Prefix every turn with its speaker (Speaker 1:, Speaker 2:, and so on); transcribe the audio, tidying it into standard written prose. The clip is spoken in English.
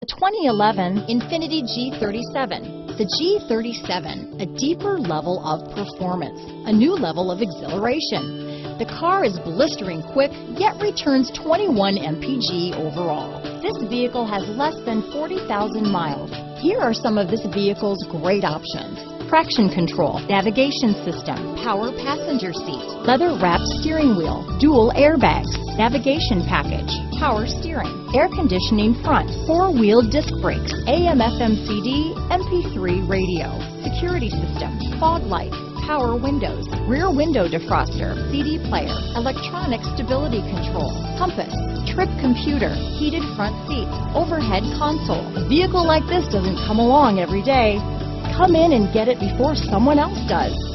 Speaker 1: 2011 Infiniti G37. The G37, a deeper level of performance, a new level of exhilaration. The car is blistering quick, yet returns 21 mpg overall. This vehicle has less than 40,000 miles. Here are some of this vehicle's great options: traction control, navigation system, power passenger seat, leather-wrapped steering wheel, dual airbags, navigation package, power steering, air conditioning front, four-wheel disc brakes, AM/FM CD, MP3 radio, security system, fog lights, power windows, rear window defroster, CD player, electronic stability control, compass, trip computer, heated front seats, overhead console. A vehicle like this doesn't come along every day. Come in and get it before someone else does.